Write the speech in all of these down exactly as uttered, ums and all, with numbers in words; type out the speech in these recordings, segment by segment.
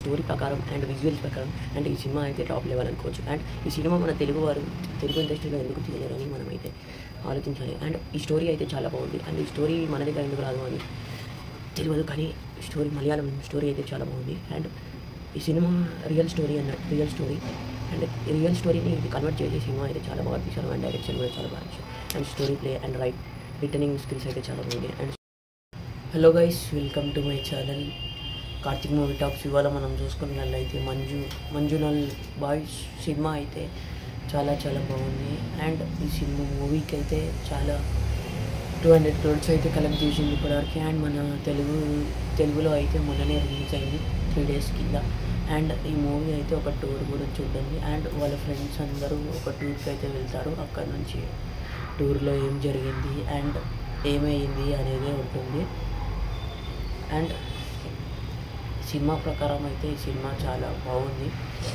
Story ప్రకారం and visuals ప్రకారం and ఈ సినిమా అయితే టాప్ లెవెల్ అనుకోవచ్చు. అండ్ ఈ సినిమా మన తెలుగు వారు తెలుగు ఇండస్ట్రీలో ఎందుకు తీయలేరని మనమైతే ఆలోచించాలి. అండ్ ఈ స్టోరీ అయితే చాలా బాగుంది. అండ్ ఈ స్టోరీ మన దగ్గర ఎందుకు రాదు అని తెలియదు, కానీ స్టోరీ మలయాళం స్టోరీ అయితే చాలా బాగుంది. అండ్ ఈ సినిమా రియల్ స్టోరీ అన్న రియల్ స్టోరీ అండ్ రియల్ స్టోరీని ఇది కన్వర్ట్ చేసే సినిమా అయితే చాలా బాగా తీశారు. అండ్ డైరెక్షన్ కూడా చాలా బాగా తీశారు. And story play and right returning skills అయితే చాలా బాగుంది. And hello guys, welcome to my channel Karthik movie talks. ఇవాళ మనం చూసుకున్నట్లయితే మంజు మంజునల్ బాయ్స్ సినిమా అయితే చాలా చాలా బాగుంది. అండ్ ఈ సినిమా మూవీకి అయితే చాలా టూ హండ్రెడ్ క్రోడ్స్ అయితే కలెక్ట్ చేసింది ఇప్పటివరకు. అండ్ మన తెలుగు తెలుగులో అయితే మొన్ననే రిలీజ్ అయింది త్రీ డేస్ కింద. అండ్ ఈ మూవీ అయితే ఒక టూర్ కూడా చూడండి. అండ్ వాళ్ళ ఫ్రెండ్స్ అందరూ ఒక టూర్కి అయితే వెళ్తారు. అక్కడ నుంచి టూర్లో ఏం జరిగింది అండ్ ఏమైంది అనేది ఉంటుంది. అండ్ సినిమా ప్రకారం అయితే ఈ సినిమా చాలా బాగుంది.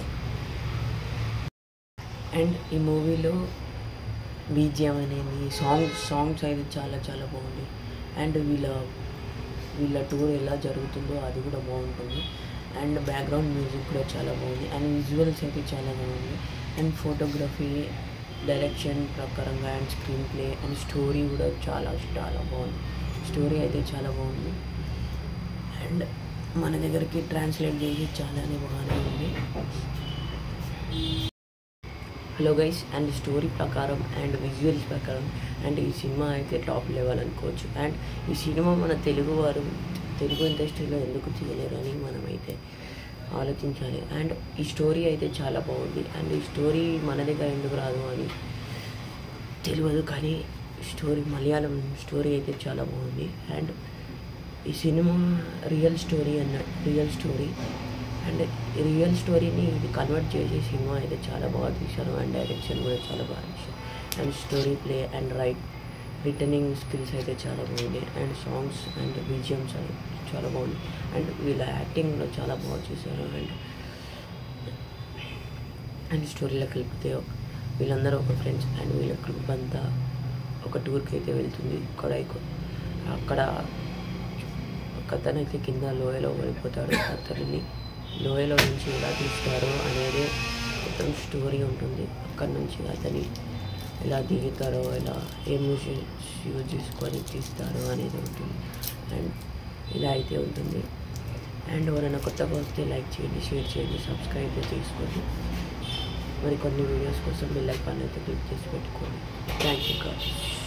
అండ్ ఈ మూవీలో బీజిఎం అనేది సాంగ్స్ సాంగ్స్ అయితే చాలా చాలా బాగుంది. అండ్ వీళ్ళ వీళ్ళ టూర్ ఎలా జరుగుతుందో అది కూడా బాగుంటుంది. అండ్ బ్యాక్గ్రౌండ్ మ్యూజిక్ కూడా చాలా బాగుంది. అండ్ విజువల్స్ అయితే చాలా బాగుంది. అండ్ ఫోటోగ్రఫీ డైరెక్షన్ ప్రకారంగా and screen play and story కూడా చాలా చాలా బాగుంది. స్టోరీ అయితే చాలా బాగుంది. అండ్ మన దగ్గరికి ట్రాన్స్లేట్ చేసి చాలానే బాగానే ఉంది. హలో గైస్, అండ్ స్టోరీ ప్రకారం అండ్ విజువల్స్ ప్రకారం అండ్ ఈ సినిమా అయితే టాప్ లెవెల్ అనుకోవచ్చు. అండ్ ఈ సినిమా మన తెలుగు వారు తెలుగు ఇండస్ట్రీలో ఎందుకు తీయలేరు అని మనమైతే ఆలోచించాలి. అండ్ ఈ స్టోరీ అయితే చాలా బాగుంది. అండ్ ఈ స్టోరీ మన దగ్గర ఎందుకు రాదు అని తెలియదు, కానీ స్టోరీ మలయాళం స్టోరీ అయితే చాలా బాగుంది. అండ్ ఈ సినిమా రియల్ స్టోరీ అన్న రియల్ స్టోరీ అండ్ రియల్ స్టోరీని ఇది కన్వర్ట్ చేసే సినిమా అయితే చాలా బాగా తీశారు. అండ్ డైరెక్షన్ కూడా చాలా బాగా తీశారు. And story play and right returning skills అయితే చాలా బాగుంది. అండ్ సాంగ్స్ అండ్ బీజిఎమ్స్ అయితే చాలా బాగుంది. అండ్ వీళ్ళ యాక్టింగ్ కూడా చాలా బాగా చేశారు. అండ్ అండ్ స్టోరీలో కలిపితే వీళ్ళందరూ ఒక ఫ్రెండ్స్ అండ్ వీళ్ళ గ్రూప్ అంతా ఒక టూర్కి అయితే వెళ్తుంది కొడైకు. అక్కడ అతనైతే కింద లోయలో పడిపోతాడు. అతనిని లోయలో నుంచి ఎలా తీస్తారు అనేది మొత్తం స్టోరీ ఉంటుంది. అక్కడి నుంచి అతని ఎలా దిగుతారో, ఎలా ఏ మ్యూజిక్స్ యూజ్ చేసుకొని తీస్తారు అనేది ఉంటుంది. అండ్ ఇలా అయితే ఉంటుంది. అండ్ ఎవరైనా కొత్తగా వస్తే లైక్ చేయండి, షేర్ చేయండి, సబ్స్క్రైబ్ చేసుకోండి. మరి కొన్ని వీడియోస్ కోసం బెల్ ఐకాన్ అయితే క్లిక్ చేసి పెట్టుకోండి. Thank you guys.